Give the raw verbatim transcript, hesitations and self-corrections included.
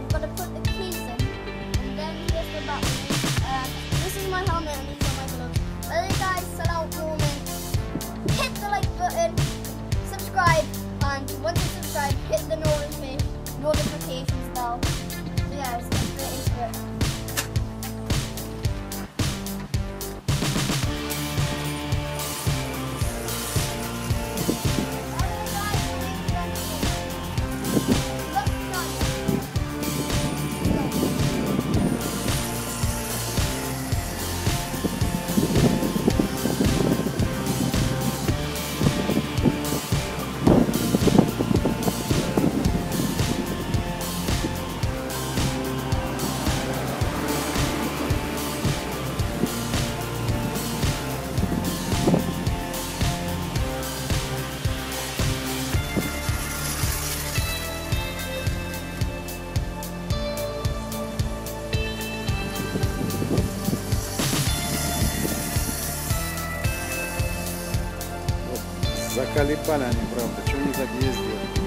got to put the keys in, and then here's the button. And this is my helmet, and these are my gloves. Well, guys, salute moment. Hit the like button, subscribe, and once you subscribe, hit the notification notifications bell. So yeah, let's get straight into it. Заколебали они, правда, что они так ездят?